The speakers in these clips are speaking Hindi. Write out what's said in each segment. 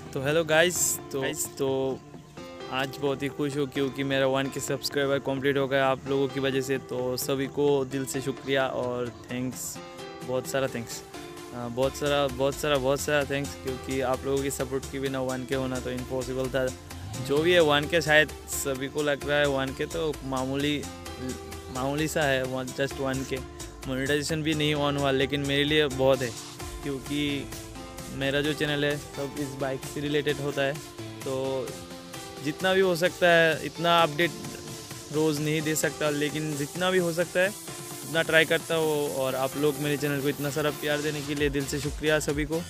तो हेलो गाइस। तो आज बहुत ही खुश हूँ क्योंकि मेरा 1K सब्सक्राइबर कंप्लीट हो गया आप लोगों की वजह से। तो सभी को दिल से शुक्रिया और थैंक्स, बहुत सारा थैंक्स, बहुत सारा थैंक्स, क्योंकि आप लोगों की सपोर्ट के बिना 1K होना तो इम्पॉसिबल था। जो भी है 1K, शायद सभी को लग रहा है 1K तो मामूली सा है, जस्ट 1K। मोनेटाइजेशन भी नहीं ऑन हुआ, लेकिन मेरे लिए बहुत है क्योंकि मेरा जो चैनल है सब इस बाइक से रिलेटेड होता है। तो जितना भी हो सकता है, इतना अपडेट रोज़ नहीं दे सकता, लेकिन जितना भी हो सकता है उतना ट्राई करता हूँ। और आप लोग मेरे चैनल को इतना सारा प्यार देने के लिए दिल से शुक्रिया सभी को।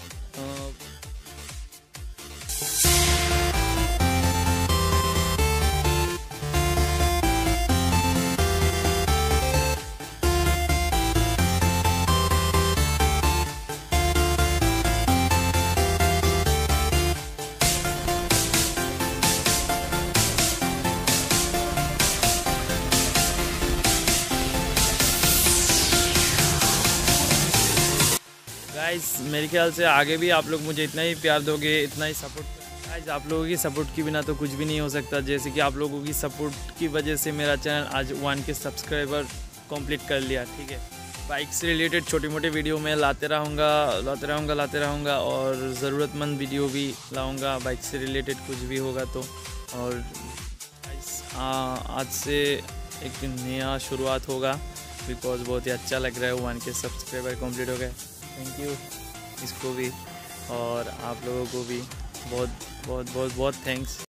गाइस, मेरे ख्याल से आगे भी आप लोग मुझे इतना ही प्यार दोगे, इतना ही सपोर्ट। गाइस, आप लोगों की सपोर्ट के बिना तो कुछ भी नहीं हो सकता। जैसे कि आप लोगों की सपोर्ट की वजह से मेरा चैनल आज 1K सब्सक्राइबर कंप्लीट कर लिया। ठीक है, बाइक से रिलेटेड छोटी मोटी वीडियो मैं लाते रहूँगा और ज़रूरतमंद वीडियो भी लाऊँगा बाइक से रिलेटेड, कुछ भी होगा तो। और गाइस, आज से एक नया शुरुआत होगा, बिकॉज बहुत ही अच्छा लग रहा है 1K सब्सक्राइबर कंप्लीट हो गए। थैंक यू इसको भी, और आप लोगों को भी बहुत थैंक्स।